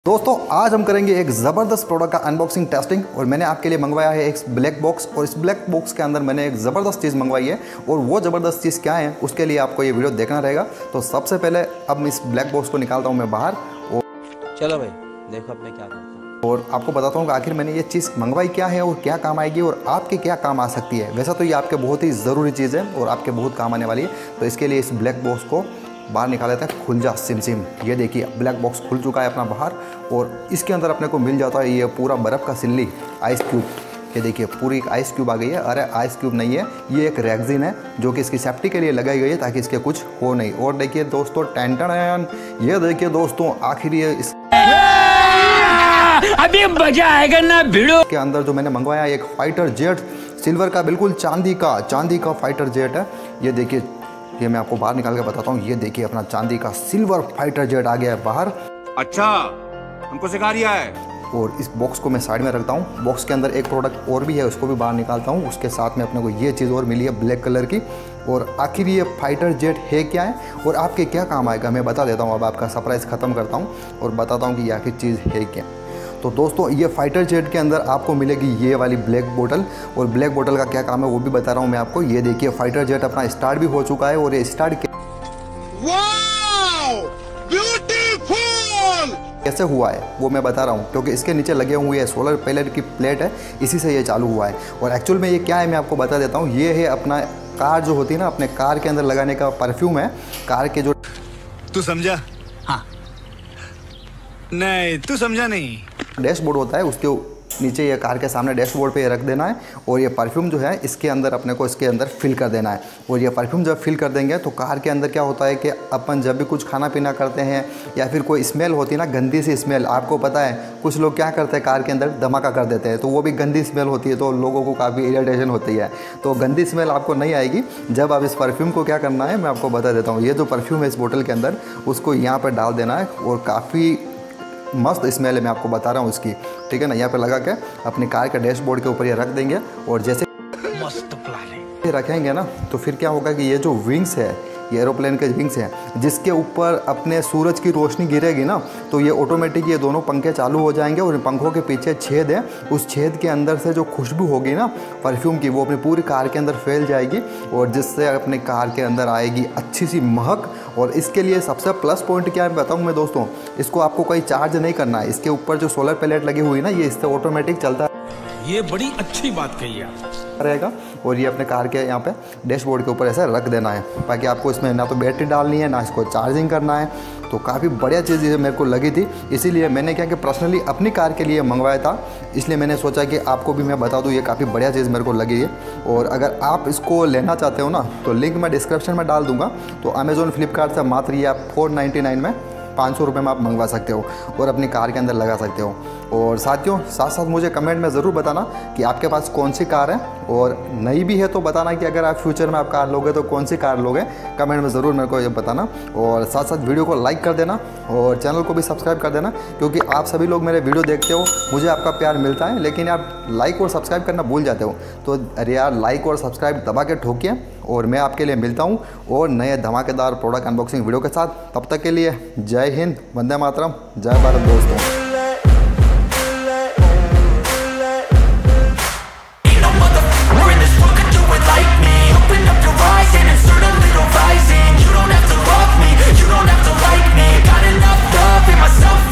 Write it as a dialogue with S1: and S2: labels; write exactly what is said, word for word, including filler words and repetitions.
S1: दोस्तों आज हम करेंगे एक ज़बरदस्त प्रोडक्ट का अनबॉक्सिंग टेस्टिंग और मैंने आपके लिए मंगवाया है एक ब्लैक बॉक्स और इस ब्लैक बॉक्स के अंदर मैंने एक ज़बरदस्त चीज़ मंगवाई है और वो ज़बरदस्त चीज़ क्या है उसके लिए आपको ये वीडियो देखना रहेगा। तो सबसे पहले अब मैं इस ब्लैक बॉक्स को निकालता हूँ मैं बाहर और
S2: चलो भाई देखो अब मैं क्या करता हूँ
S1: और आपको बताता हूँ कि आखिर मैंने ये चीज़ मंगवाई क्या है और क्या काम आएगी और आपके क्या काम आ सकती है। वैसा तो ये आपके बहुत ही ज़रूरी चीज़ है और आपके बहुत काम आने वाली है। तो इसके लिए इस ब्लैक बॉक्स को बाहर निकाल लेते हैं। खुल जा सिम सिम। ये देखिए ब्लैक बॉक्स खुल चुका है अपना बाहर और इसके अंदर अपने को मिल जाता है ये पूरा बर्फ़ का सिल्ली आइस क्यूब। ये देखिए पूरी एक आइस क्यूब आ गई है। अरे आइस क्यूब नहीं है, ये एक रेक्सिन है जो कि इसकी सेफ्टी के लिए लगाई गई है ताकि इसके कुछ हो नहीं। और देखिए दोस्तों टेंटन, ये देखिए दोस्तों आखिर ये इस
S3: अभी मजा आएगा ना भिड़ो
S1: के अंदर जो मैंने मंगवाया एक फाइटर जेट सिल्वर का, बिल्कुल चांदी का चांदी का फाइटर जेट है। ये देखिए, ये मैं आपको बाहर निकाल के बताता हूँ। ये देखिए अपना चांदी का सिल्वर फाइटर जेट आ गया है बाहर।
S4: अच्छा हमको सिखा रिया है।
S1: और इस बॉक्स को मैं साइड में रखता हूँ। बॉक्स के अंदर एक प्रोडक्ट और भी है, उसको भी बाहर निकालता हूँ। उसके साथ में अपने को ये चीज़ और मिली है ब्लैक कलर की। और आखिर ये फाइटर जेट है क्या है और आपके क्या काम आएगा मैं बता देता हूँ। अब आपका सरप्राइज़ ख़त्म करता हूँ और बताता हूँ कि ये आखिर चीज़ है क्या। तो दोस्तों ये फाइटर जेट के अंदर आपको मिलेगी ये वाली ब्लैक बोतल और ब्लैक बोतल का क्या काम है वो भी बता रहा हूँ मैं आपको। ये देखिए फाइटर जेट अपना स्टार्ट भी हो चुका है और ये स्टार्ट कैसे हुआ है वो मैं बता रहा हूँ, क्योंकि इसके नीचे लगे हुए है सोलर पैनल की प्लेट है, इसी से ये चालू हुआ है। और एक्चुअल में ये क्या है मैं आपको बता देता हूँ। ये है अपना कार जो होती है ना, अपने कार के अंदर लगाने का परफ्यूम है। कार के जो
S4: तू समझा? हाँ नहीं तू समझा नहीं।
S1: डैशबोर्ड होता है उसके नीचे ये कार के सामने डैशबोर्ड पे रख देना है और ये परफ्यूम जो है इसके अंदर अपने को इसके अंदर फिल कर देना है। और ये परफ्यूम जब फिल कर देंगे तो कार के अंदर क्या होता है कि अपन जब भी कुछ खाना पीना करते हैं या फिर कोई स्मेल होती है ना, गंदी सी स्मेल, आपको पता है कुछ लोग क्या करते हैं कार के अंदर धमाका कर देते हैं, तो वो भी गंदी स्मेल होती है, तो लोगों को काफ़ी इरिटेशन होती है। तो गंदी स्मेल आपको नहीं आएगी जब आप इस परफ्यूम को क्या करना है मैं आपको बता देता हूँ। ये जो परफ्यूम है इस बोतल के अंदर उसको यहाँ पर डाल देना है और काफ़ी मस्त स्मेल है मैं आपको बता रहा हूँ इसकी, ठीक है ना। यहाँ पे लगा के अपने कार के डैशबोर्ड के ऊपर ये रख देंगे और जैसे
S4: मस्त प्लान है
S1: रखेंगे ना तो फिर क्या होगा कि ये जो विंग्स है, ये एरोप्लेन के विंग्स हैं जिसके ऊपर अपने सूरज की रोशनी गिरेगी ना तो ये ऑटोमेटिक ये दोनों पंखे चालू हो जाएंगे और पंखों के पीछे छेद है, उस छेद के अंदर से जो खुशबू होगी ना परफ्यूम की वो अपनी पूरी कार के अंदर फैल जाएगी और जिससे अपने कार के अंदर आएगी अच्छी सी महक। और इसके लिए सबसे प्लस पॉइंट क्या है बताऊँ मैं दोस्तों, इसको आपको कोई चार्ज नहीं करना है। इसके ऊपर जो सोलर प्लेट लगी हुई है ना ये इससे ऑटोमेटिक चलता है।
S4: ये बड़ी अच्छी बात कही है
S1: रहेगा और ये अपने कार के यहाँ पे डैशबोर्ड के ऊपर ऐसे रख देना है ताकि आपको इसमें ना तो बैटरी डालनी है ना इसको चार्जिंग करना है। तो काफ़ी बढ़िया चीज़ ये मेरे को लगी थी, इसीलिए मैंने क्या कि पर्सनली अपनी कार के लिए मंगवाया था, इसलिए मैंने सोचा कि आपको भी मैं बता दूँ। ये काफ़ी बढ़िया चीज़ मेरे को लगी है और अगर आप इसको लेना चाहते हो ना तो लिंक मैं डिस्क्रिप्शन में डाल दूँगा। तो अमेज़ॉन फ्लिपकार्ट से मात्र ये आप फोर नाइन्टी नाइन में पाँच सौ रुपये में आप मंगवा सकते हो और अपनी कार के अंदर लगा सकते हो। और साथियों साथ साथ मुझे कमेंट में ज़रूर बताना कि आपके पास कौन सी कार है और नई भी है तो बताना कि अगर आप फ्यूचर में आप कार लोगे तो कौन सी कार लोगे, कमेंट में ज़रूर मेरे को ये बताना। और साथ साथ वीडियो को लाइक कर देना और चैनल को भी सब्सक्राइब कर देना, क्योंकि आप सभी लोग मेरे वीडियो देखते हो, मुझे आपका प्यार मिलता है लेकिन आप लाइक और सब्सक्राइब करना भूल जाते हो। तो अरे यार लाइक और सब्सक्राइब दबा के ठोकिए और मैं आपके लिए मिलता हूँ और नए धमाकेदार प्रोडक्ट अनबॉक्सिंग वीडियो के साथ। तब तक के लिए जय हिंद, वंदे मातरम, जय भारत दोस्तों।
S5: You don't have to love me, you don't have to like me. Got enough love in myself